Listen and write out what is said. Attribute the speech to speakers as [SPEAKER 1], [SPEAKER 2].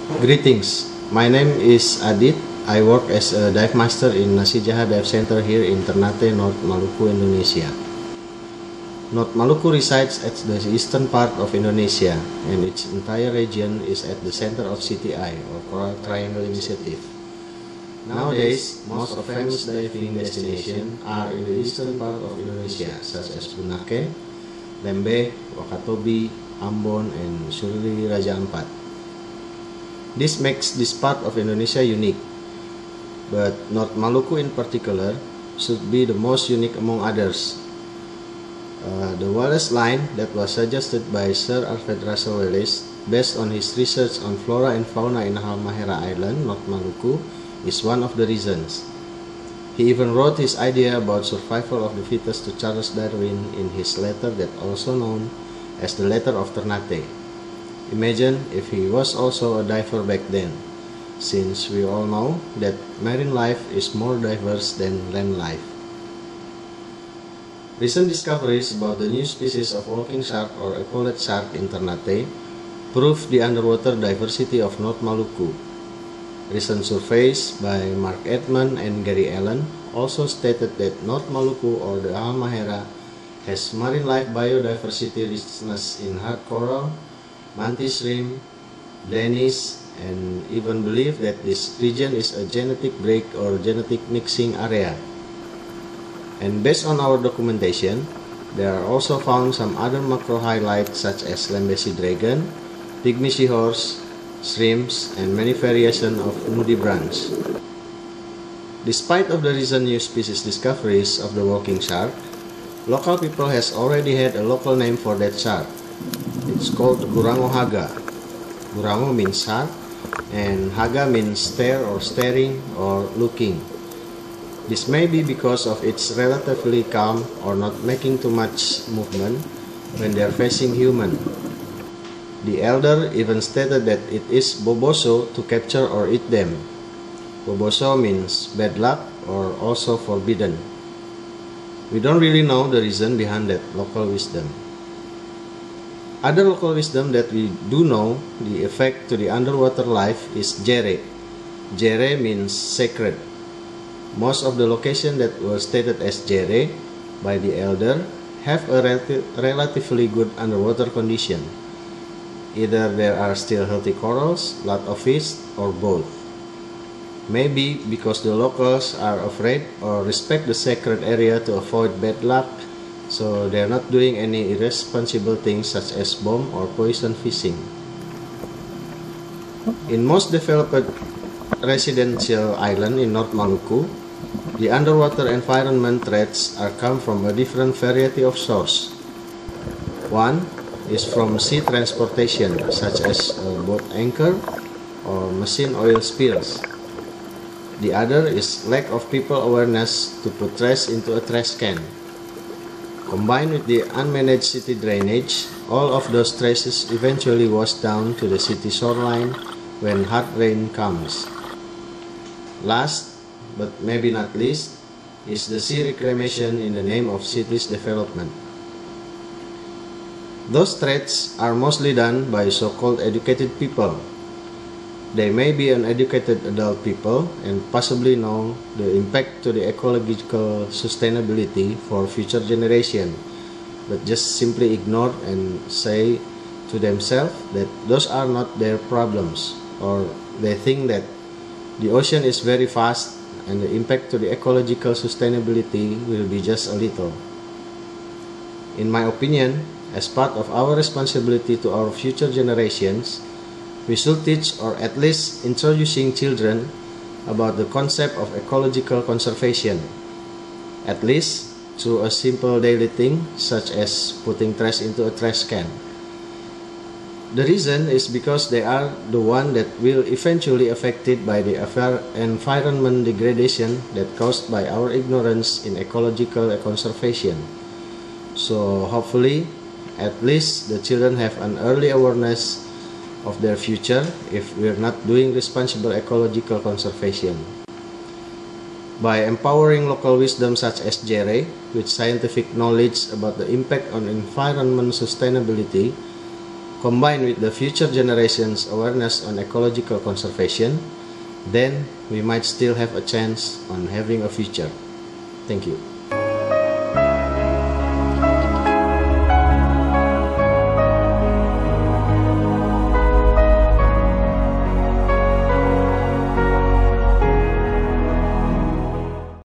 [SPEAKER 1] Greetings, my name is Adit. I work as a dive master in Nasijaha Dive Center here in Ternate, North Maluku, Indonesia. North Maluku resides at the eastern part of Indonesia, and its entire region is at the center of CTI, or Coral Triangle Initiative. Nowadays, most of famous diving destinations are in the eastern part of Indonesia, such as Bunaken, Lembeh, Wakatobi, Ambon, and Surili Raja Ampat. This makes this part of Indonesia unique, but North Maluku in particular should be the most unique among others. The Wallace Line that was suggested by Sir Alfred Russel Wallace, based on his research on flora and fauna in Halmahera Island, North Maluku, is one of the reasons. He even wrote his idea about survival of the fittest to Charles Darwin in his letter that also known as the Letter of Ternate. Imagine if he was also a diver back then, since we all know that marine life is more diverse than land life. Recent discoveries about the new species of walking shark or epaulet shark in Ternate prove the underwater diversity of North Maluku. Recent surveys by Mark Edmund and Gary Allen also stated that North Maluku or the Halmahera has marine life biodiversity richness in hard coral, mantis shrimp, danish, and even believe that this region is a genetic break or genetic mixing area. And based on our documentation, there are also found some other macro highlights such as Lembeh sea dragon, pygmy seahorse, shrimps, and many variations of nudibranch. Despite of the recent new species discoveries of the walking shark, local people has already had a local name for that shark. It's called Gurango Haga. Gurango means shark, and Haga means stare or staring or looking. This may be because of its relatively calm or not making too much movement when they are facing human. The elder even stated that it is boboso to capture or eat them. Boboso means bad luck or also forbidden. We don't really know the reason behind that local wisdom. Other local wisdom that we do know the effect to the underwater life is jere. Jere means sacred. Most of the locations that were stated as jere by the elder have a relatively good underwater condition. Either there are still healthy corals, lot of fish, or both. Maybe because the locals are afraid or respect the sacred area to avoid bad luck, so they are not doing any irresponsible things such as bomb or poison fishing. In most developed residential island in North Maluku, the underwater environment threats are come from a different variety of source. One is from sea transportation, such as a boat anchor or machine oil spills. The other is lack of people awareness to put trash into a trash can. Combined with the unmanaged city drainage, all of those trashes eventually wash down to the city shoreline when hard rain comes. Last, but maybe not least, is the sea reclamation in the name of cities development. Those threats are mostly done by so-called educated people. They may be uneducated adult people and possibly know the impact to the ecological sustainability for future generation, but just simply ignore and say to themselves that those are not their problems, or they think that the ocean is very vast and the impact to the ecological sustainability will be just a little. In my opinion, as part of our responsibility to our future generations, we should teach or at least introducing children about the concept of ecological conservation, at least through a simple daily thing such as putting trash into a trash can. The reason is because they are the one that will eventually affected by the environment degradation that caused by our ignorance in ecological conservation. So hopefully, at least the children have an early awareness of their future if we're not doing responsible ecological conservation. By empowering local wisdom such as jere with scientific knowledge about the impact on environment sustainability, combined with the future generations' awareness on ecological conservation, then we might still have a chance on having a future. Thank you.